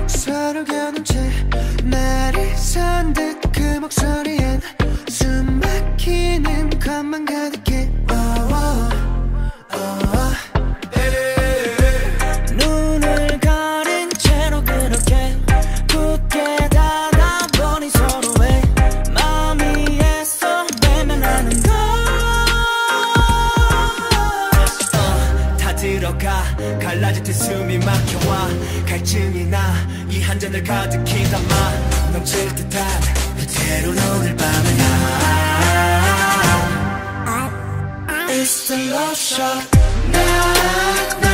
서로 겨눈 채 날이 선 듯 그 목소리엔 숨 막히는 것만 가득해. 눈을 가린 채로 그렇게 굳게 닫아보니 서로의 마음이 애써 외면하는 걸. 다 들어가 갈라질 때 숨이 막혀와 갈증이 나 이 한 잔을 가득히 담아 넘칠 듯한 그대로 오늘 밤을 It's the love shot.